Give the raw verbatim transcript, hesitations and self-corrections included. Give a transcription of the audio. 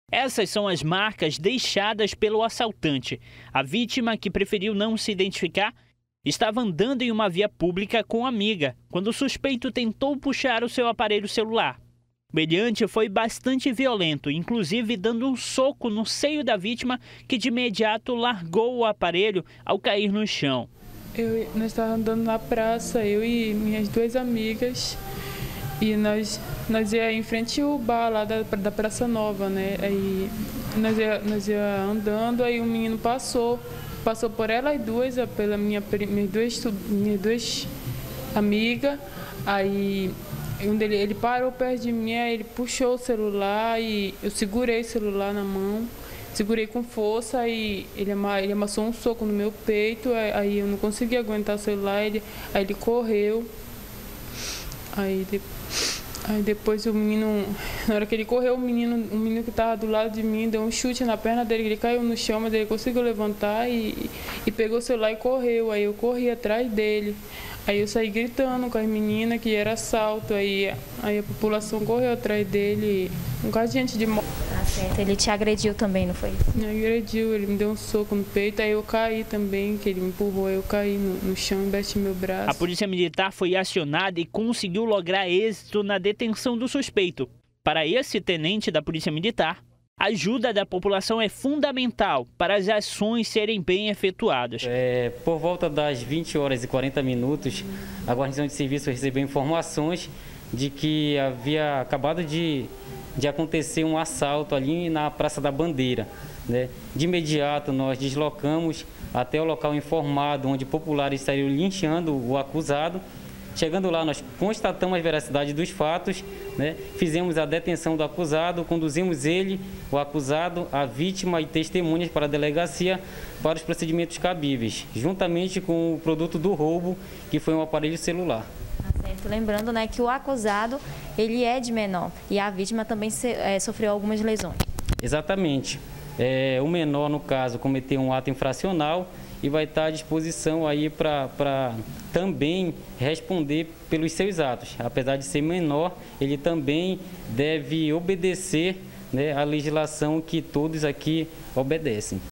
Essas são as marcas deixadas pelo assaltante. A vítima, que preferiu não se identificar, estava andando em uma via pública com a amiga, quando o suspeito tentou puxar o seu aparelho celular. O meliante foi bastante violento, inclusive dando um soco no seio da vítima, que de imediato largou o aparelho ao cair no chão. Eu, nós estávamos andando na praça, eu e minhas duas amigas, e nós, nós ia em frente ao bar lá da, da Praça Nova, né? Aí nós ia, nós ia andando, aí o menino passou, passou por elas duas, pela minha, minhas duas, minhas duas amigas, aí um dele, ele parou perto de mim, aí ele puxou o celular e eu segurei o celular na mão, segurei com força e ele, ele amassou um soco no meu peito, aí eu não consegui aguentar o celular, ele, aí ele correu, aí, de, aí depois o menino, na hora que ele correu, o menino, o menino que estava do lado de mim deu um chute na perna dele, ele caiu no chão, mas ele conseguiu levantar e, e pegou o celular e correu, aí eu corri atrás dele. Aí eu saí gritando com as meninas que era assalto, aí, aí a população correu atrás dele, um bocado de gente de moto. Tá certo, ele te agrediu também, não foi isso? Me agrediu, ele me deu um soco no peito, aí eu caí também, que ele me empurrou, aí eu caí no, no chão e bati meu braço. A polícia militar foi acionada e conseguiu lograr êxito na detenção do suspeito. Para esse tenente da polícia militar, a ajuda da população é fundamental para as ações serem bem efetuadas. É, por volta das vinte horas e quarenta minutos, a guarnição de serviço recebeu informações de que havia acabado de, de acontecer um assalto ali na Praça da Bandeira, né? De imediato, nós deslocamos até o local informado, onde populares estariam linchando o acusado. Chegando lá, nós constatamos a veracidade dos fatos, né? Fizemos a detenção do acusado, conduzimos ele, o acusado, a vítima e testemunhas para a delegacia para os procedimentos cabíveis, juntamente com o produto do roubo, que foi um aparelho celular. Tá certo. Lembrando, né, que o acusado ele é de menor e a vítima também se, é, sofreu algumas lesões. Exatamente. É, o menor, no caso, cometeu um ato infracional e vai estar à disposição aí para também responder pelos seus atos. Apesar de ser menor, ele também deve obedecer, né, a legislação que todos aqui obedecem.